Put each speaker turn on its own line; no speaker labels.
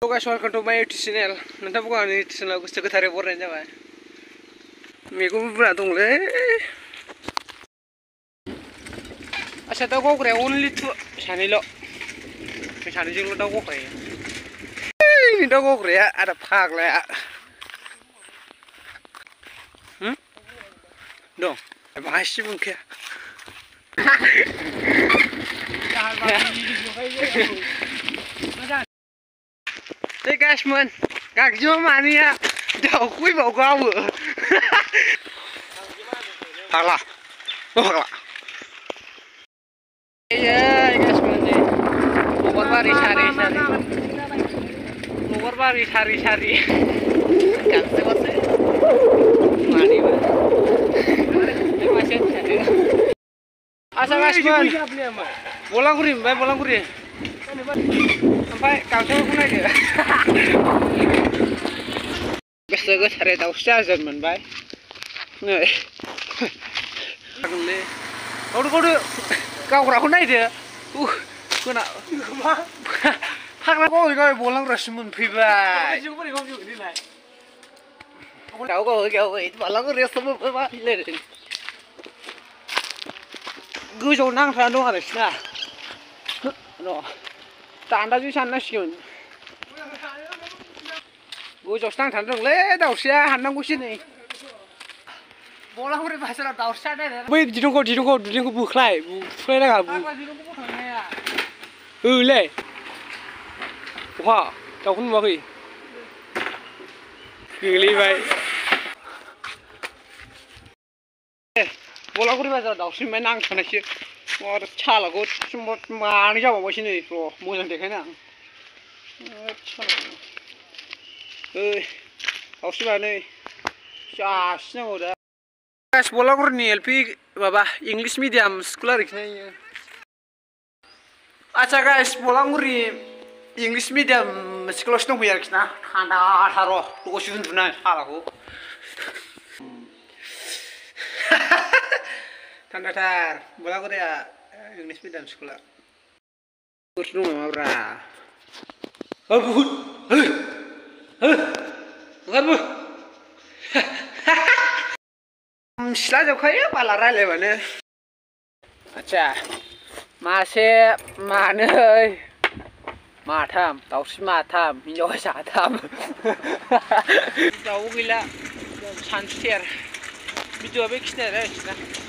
guys, welcome to my YouTube channel. Nanti bukan ini channel aku sekitar report aja pak. Minggu berapa dongle? Asal tahu kau kira only tu channel lo, channel juga tahu kau kira. Ini tahu kau kira ada phag lah ya. Dong, masih mungkin. Thế guys mình gạt vô mà đi à đầu quý bảo cao vừa thật là guys mình đi một bari sari kan sebab mani masih cari asal guys mình bolang kurim sampai kau tahu mana dia? Biasa gue cari tahu saja man, bay. Nih, kau kurang mana dia? Kau nak? Hak lah kau ini bolang rasmun pribadi. Kau itu bolang rasmun pribadi le. Gue jauh nang sandung ada sih na. No. Tanda juga sana sih. Gue jauh sang tanda le, tahu sih handang gue sini. Bola gue bahasa lah tahu sih ada. Wih, di dongko buklai lah bu. Le. Wah, tahu pun mau ke? Gili bay. Bola gue bahasa tahu sih menang sana sih. Wah, chala gue cuma mana jauh mau sini, bro. Mau yang dekatnya. Harus mana? Jasnya udah. Guys, bola gue nih LP, baba English medium sekolah ini. Acha guys, bola gue English medium sekolah itu punya kita. Anda taruh, lu kau sudah pernah salah aku. Tanda tar, bola gue ya English medium sekolah. Terus rumah berapa? Abut, bukan bu? Sila jauh kaya pala rale mana? Acha, masih mana? Matam, tahu sih matam, minyak satam. Tahu gila, chancer. Video apa kisah ada?